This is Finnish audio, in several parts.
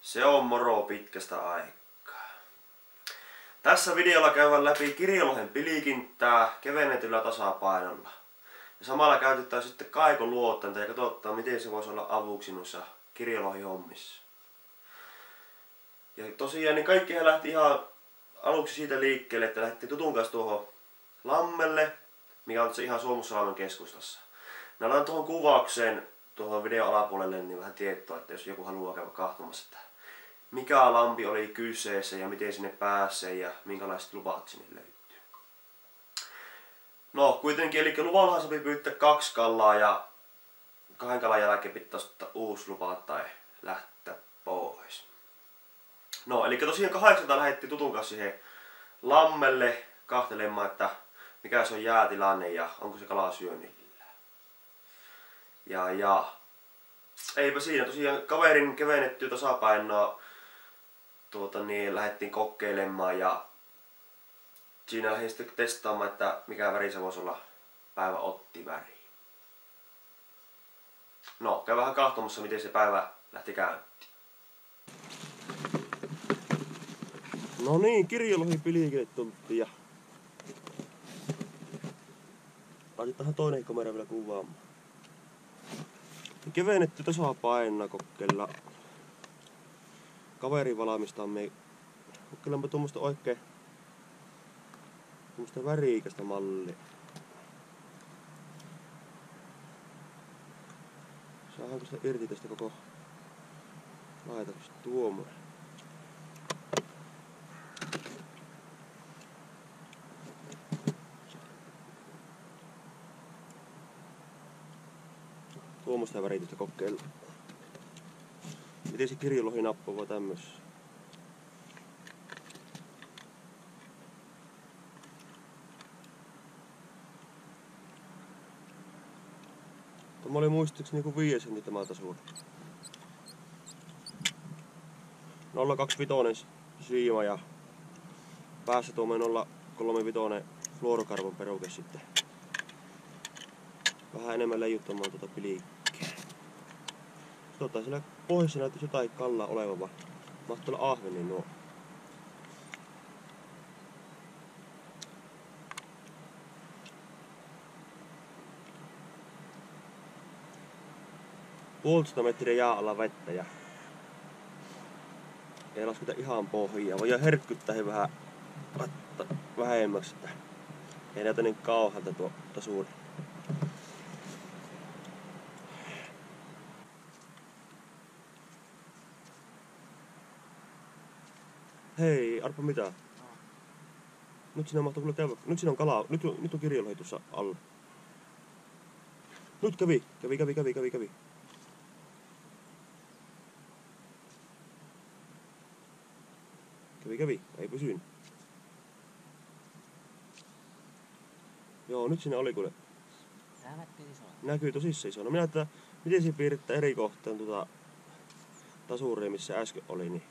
Se on moro pitkästä aikaa. Tässä videolla käydään läpi kirjolohen pilikinttää kevennetyllä tasapainolla. Ja samalla käytetään sitten kaikoluotanta ja katsotaan miten se voisi olla avuksi noissa kirjolohihommissa. Ja tosiaan niin kaikkihan lähti ihan aluksi siitä liikkeelle, että lähti tutun kanssa tuohon lammelle, mikä on ihan Suomussalmen keskustassa. Mä laitan tuohon kuvaukseen tuohon videon alapuolelle niin vähän tietoa, että jos joku haluaa käydä katsomassa, että mikä lampi oli kyseessä ja miten sinne pääsee ja minkälaiset luvat sinne löytyy. No kuitenkin, eli luvallahan sopii pyytää 2 kalaa ja 2 kalan jälkeen pitäisi ottaa uusi lupa tai lähteä pois. No eli tosiaan 8 lähetti tutun kanssa siihen lammelle kahtelemaan, että mikä se on jäätilanne ja onko se kala syönnillä. Ja eipä siinä, tosiaan kaverin kevennettyä tasapainoa lähdettiin kokeilemaan ja siinä lähdin sitten testaamaan, että mikä väri se voisi olla päivä otti väri. No, käy vähän katsomassa miten se päivä lähti käyntiin. No niin, kirjolohi pilikille tultiin ja laitetaan toinen kamera vielä kuvaamaan. Kevennetty tasapainoa kokeilla. Kaverin valmistamme. Kokeillaanpa tuommoista oikein värikästä mallia. Saadaanko sitä irti tästä koko laitoksesta tuommoinen? Tuommoista väritystä kokeilla. Miten se kirjolohi nappaa tämmössä? Tämä oli muistaakseni niinku 5 sentin tämä tasuri. 0,25 siima ja päässä tuommoinen 0,35 fluorokarbon peruke sitten. Vähän enemmän leijuttamaan tuota pilikkiä. Siellä pohjassa näyttäisi jotain kallaa olevan, vaan mahtuu olla ahveni nuo. Puolitoista metriä jää alla vettä ja ei lasketa ihan pohjaa. Voidaan herkkyttää vähän vähemmäksi, että ei näytä niin kauhealta tuo tasuri. Hei, arpa mitä? Nyt siinä mahtuu kyllä käydä. Nyt siinä on kalaa. Nyt on kirjolohi tuossa alla. Nyt kävi. Kävi. Ei pysynyt. Joo, nyt siinä oli kuule. Tää näkyy iso. Näkyy tosissaan iso. No minä ajattelin, miten se piirrettää eri kohtaan tasuria, missä äsken oli, niin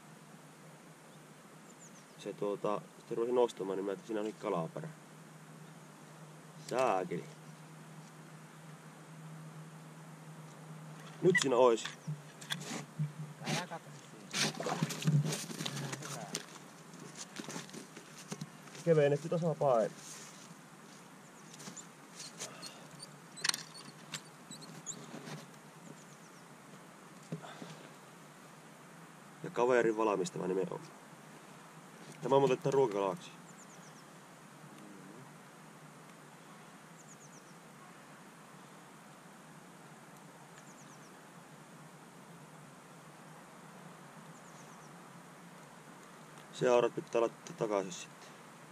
se sitten ruvesin nostamaan, niin mä ajattelin, siinä on niin kalaperä. Saakeli. Nyt siinä ois. Älä katso siinä. Kevennetty tasapaino. Ja kaverin valmistava nimenomaan. Tämä on muuten ruokakalaksi. Seaurat pitää laittaa takaisin sitten.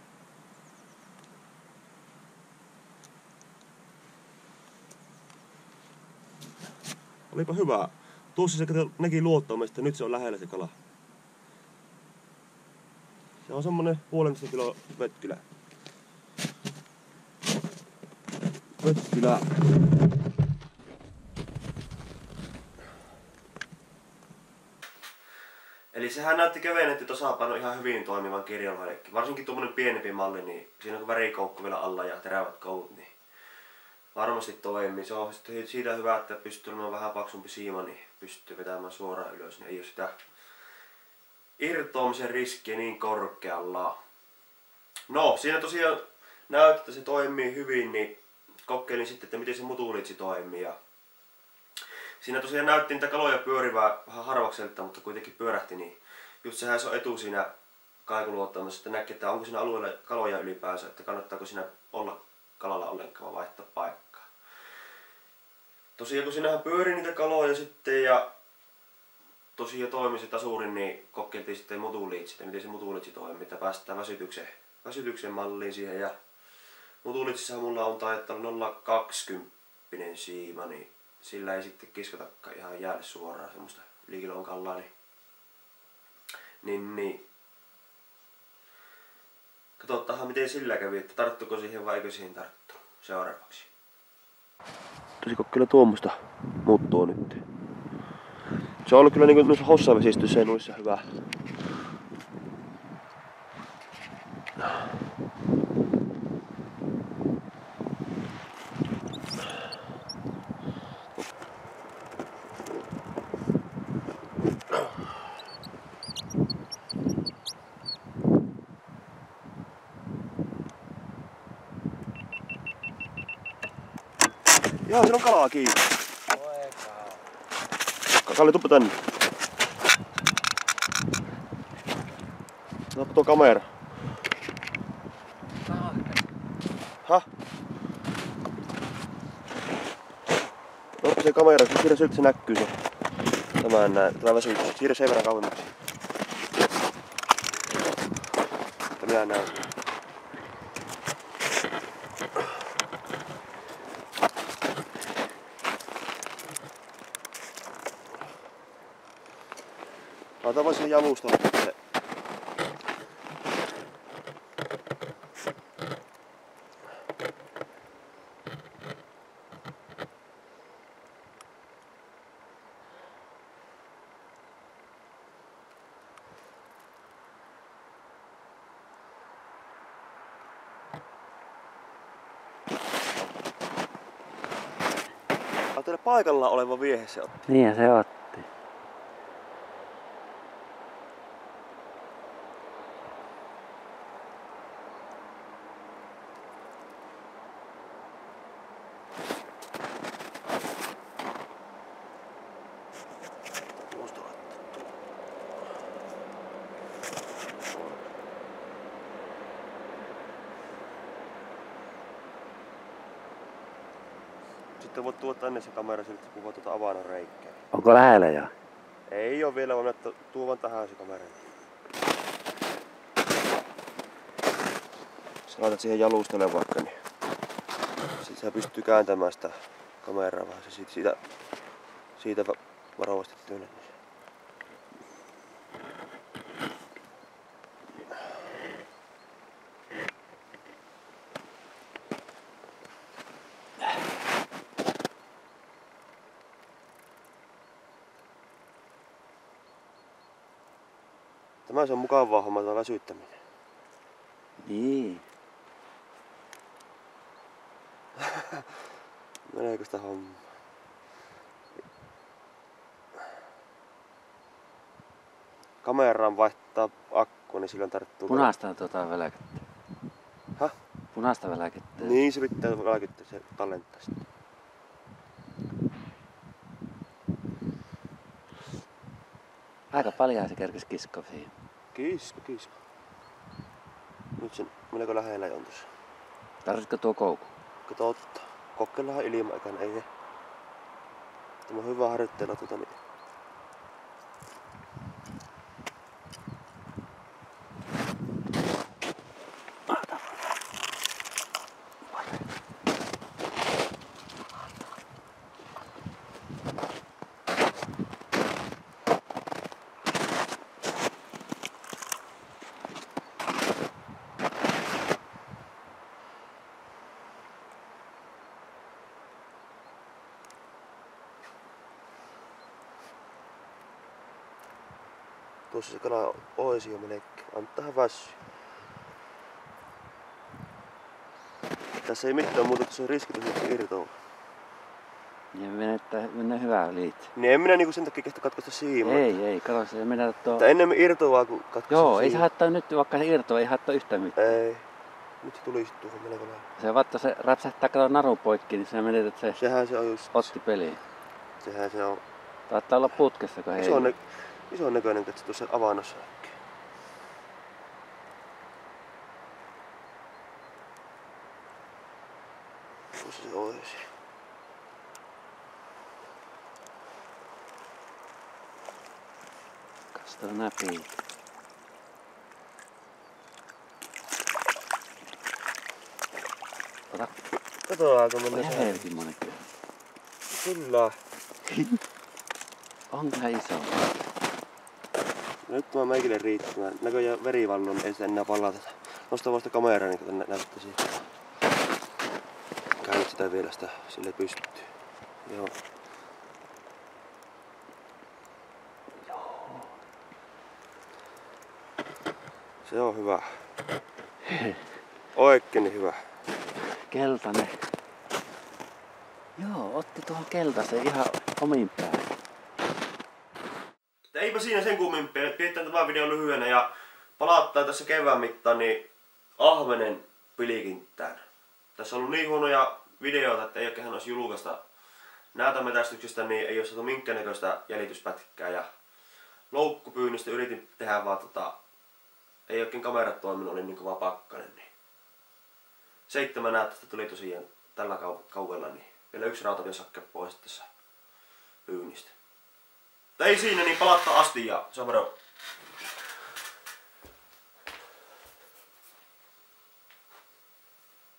Olipa hyvä. Tuossa se näki luottoimesta, nyt se on lähellä se kala. Se on semmonen 1,5 kilo mötkylä. Eli sehän näytti kevennetty tasapaino ihan hyvin toimivan kirjolohellekin. Varsinkin tuommoinen pienempi malli, niin siinä on värikoukku vielä alla ja terävät kouvut, niin varmasti toimii. Se on siitä hyvä, että pystyy olemaan vähän paksumpi siima, niin pystyy vetämään suoraan ylös, niin ei ole sitä irtoamisen riski niin korkealla. No, siinä tosiaan näyttää, että se toimii hyvin, niin kokeilin sitten, että miten se mutuliitsi toimii. Ja siinä tosiaan näytti niitä kaloja pyörivää vähän harvakselta, mutta kuitenkin pyörähti, niin just sehän se on etu siinä kaikuluottamassa, että näkee, että onko siinä alueella kaloja ylipäänsä, että kannattaako siinä olla kalalla ollenkaan vaihtaa paikkaa. Tosiaan kun siinähän pyöri niitä kaloja sitten ja tosiaan toimi se tasuri, niin kokeiltiin sitten mutuliitsi, että miten se mutuliitsi toimii, että päästään väsytyksen malliin siihen. Ja mutuliitsissahan mulla on taitaa 0,20 siima, niin sillä ei sitten kiskotakaan ihan jäälle suoraan semmoista ylikilon kallaa. Niin. Katsotaan miten sillä kävi, että tarttuko siihen vai eikö siihen tarttu seuraavaksi. Tosi kyllä tuommoista muuttuu nyt. Se on ollut kyllä niinku noissa hossavesistöissä ja noissa hyvä. Jaa, siinä on kalaa kiinni. Kalle, tuppa tänne. Otapa tuo kamera. Häh? Otapa se kamera, siirrä siltä se näkyy se. Tämä näin, tämä väsytys. Siirrä sen verran kauemmaksi. Että minä näen. Otapa siihen jalustalle sitten. Teille paikallaan oleva viehe se otti. Niin se otti. Sitten voit tuoda tänne se kamera siltä, kun voit tuota avaimen reikkää. Onko lähellä jo? Ei oo vielä, vaan tuo vaan tähän se kamera. Sä laitat siihen jalustalle vaikka, niin sit sä pystyy kääntämään sitä kameraa vähän. Se siitä varovasti työnnät. Tämä se on mukavaa homma, tämä väsyttäminen. Niin. Meneekö sitä hommaa? Kameraan vaihtaa akku, niin silloin tarttuu... Punaista välkättä. Häh? Punaista välkättä. Niin, se pitää välkyttää, se tallentaa sitten. Aika paljon se kerkesi kiskoa siihen. Kisko. Nyt sen melko lähellä on tuossa. Tarvitsitko tuo koukku? Kato ottaa. Kokeillaan ilman aikana, ei se. Tämä on hyvä harjoitteella niin. Tuossa se kala oisi jo melkein. Antaa väsyä. Tässä ei mitään muuta, että se riski tosiaan irtoaa. Ja menee hyvä liitty. Niin en minä niinku sen takia kehtä katkaista siimaa. Ei, kato se menee tuo... Mutta enemmän irtoaa kuin katkaista Joo, ei se haittaa nyt, vaikka se irtoaa, ei haittaa yhtään mitään. Ei. Nyt se tuli tuohon melko lailla. Se vaikka se räpsähtää kato naru poikki, niin se menee, että se Sehän se on just. otti peliin. Sehän se on. Taittaa olla putkessa, kun Ison näköinen katso tuossa avannossa. Tuossa se olisi. Kastaa näpiin. Ota. Katotaanko mennä Ihan helvetin monen kyllä. Kyllä. Onkohan iso? Nyt tämä meikille riittää. Näköjään verivallon ei sitä enää palata. Nosta vasta kameraa, niin kuten näyttää siitä. Käynyt sitä vielä sitä sille pystyy. Joo. Se on hyvä. Oikein hyvä. Keltainen. Joo, otti tuohon keltaisen ihan omiin päin. Eipä siinä sen kummimpia. Nyt pidetään tämä video lyhyenä ja palauttaa tässä kevään mittaan niin ahvenen pilikinttään. Tässä on ollut niin huonoja videoita, että ei oikein olisi julkaista näytämetästyksestä, niin ei ole saatu minkäännäköistä jäljityspätkää. Ja loukkupyynnistä yritin tehdä vaan ei oikein kamerat toiminut, oli niin kova pakkanen. Niin 7 näyttöstä tuli tosiaan tällä kaudella, niin vielä 1 rautatiesakke pois tässä pyynnistä. Ei siinä, niin palattaa asti ja se on